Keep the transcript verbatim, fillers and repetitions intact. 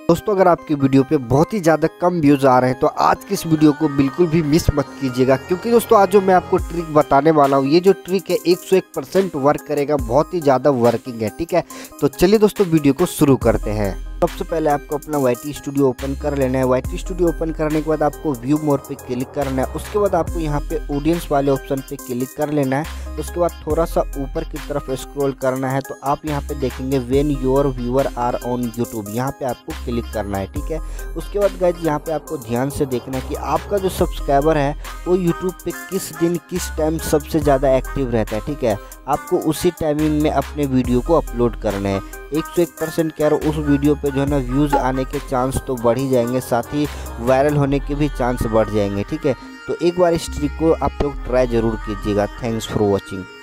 दोस्तों अगर आपकी वीडियो पे बहुत ही ज़्यादा कम व्यूज़ आ रहे हैं तो आज की इस वीडियो को बिल्कुल भी मिस मत कीजिएगा, क्योंकि दोस्तों आज जो मैं आपको ट्रिक बताने वाला हूँ ये जो ट्रिक है एक सौ एक परसेंट वर्क करेगा, बहुत ही ज़्यादा वर्किंग है। ठीक है, तो चलिए दोस्तों वीडियो को शुरू करते हैं। सबसे पहले आपको अपना वाई टी स्टूडियो ओपन कर लेना है। वाई टी स्टूडियो ओपन करने के बाद आपको व्यू मोर पे क्लिक करना है। उसके बाद आपको यहाँ पे ऑडियंस वाले ऑप्शन पे क्लिक कर लेना है। उसके बाद थोड़ा सा ऊपर की तरफ स्क्रॉल करना है तो आप यहाँ पे देखेंगे when your viewer are on YouTube, यहाँ पे आपको क्लिक करना है। ठीक है, उसके बाद गाइस यहाँ पे आपको ध्यान से देखना है कि आपका जो सब्सक्राइबर है वो यूट्यूब पे किस दिन किस टाइम सबसे ज़्यादा एक्टिव रहता है। ठीक है, आपको उसी टाइमिंग में अपने वीडियो को अपलोड करना है। एक सौ एक परसेंट कह रहा हूँ, उस वीडियो पे जो है ना व्यूज़ आने के चांस तो बढ़ ही जाएंगे, साथ ही वायरल होने के भी चांस बढ़ जाएंगे। ठीक है, तो एक बार इस ट्रिक को आप लोग ट्राई ज़रूर कीजिएगा। Thanks for watching.